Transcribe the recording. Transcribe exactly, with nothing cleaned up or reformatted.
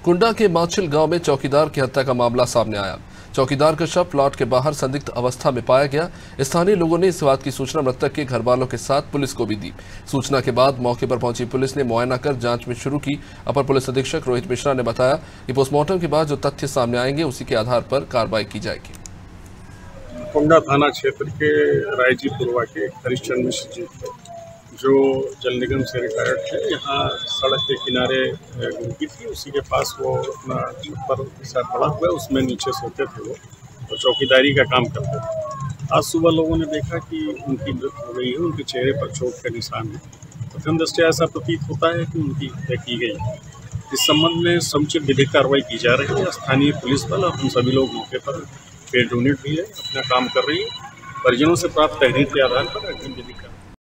कुंडा के माछिल गांव में चौकीदार की हत्या का मामला सामने आया। चौकीदार का शव प्लॉट के बाहर संदिग्ध अवस्था में पाया गया। स्थानीय लोगों ने इस बात की सूचना मृतक के घर वालों के साथ पुलिस को भी दी। सूचना के बाद मौके पर पहुंची पुलिस ने मुआयना कर जांच में शुरू की। अपर पुलिस अधीक्षक रोहित मिश्रा ने बताया कि पोस्टमार्टम के बाद जो तथ्य सामने आएंगे उसी के आधार पर कार्रवाई की जाएगी। कुंडा थाना क्षेत्र के रायजी पूर्वा के हरिश्चंद्र मिश्र जी जो जल निगम से रिटायर्ड थे, यहाँ सड़क के किनारे गुमकी थी, उसी के पास वो अपना छप्पर के साथ पड़ा हुआ है, उसमें नीचे सोते थे वो और चौकीदारी का काम करते थे। आज सुबह लोगों ने देखा कि उनकी मृत्यु हो गई है, उनके चेहरे पर चोट के निशान है। प्रथम दृष्टया ऐसा प्रतीत होता है कि उनकी हत्या की गई है। इस संबंध में समुचित विधिक कार्रवाई की जा रही है। स्थानीय पुलिस बल और हम सभी लोग मौके पर फील्ड यूनिट भी है, अपना काम कर रही है। परिजनों से प्राप्त तहरीर के आधार पर अग्रिम विधिक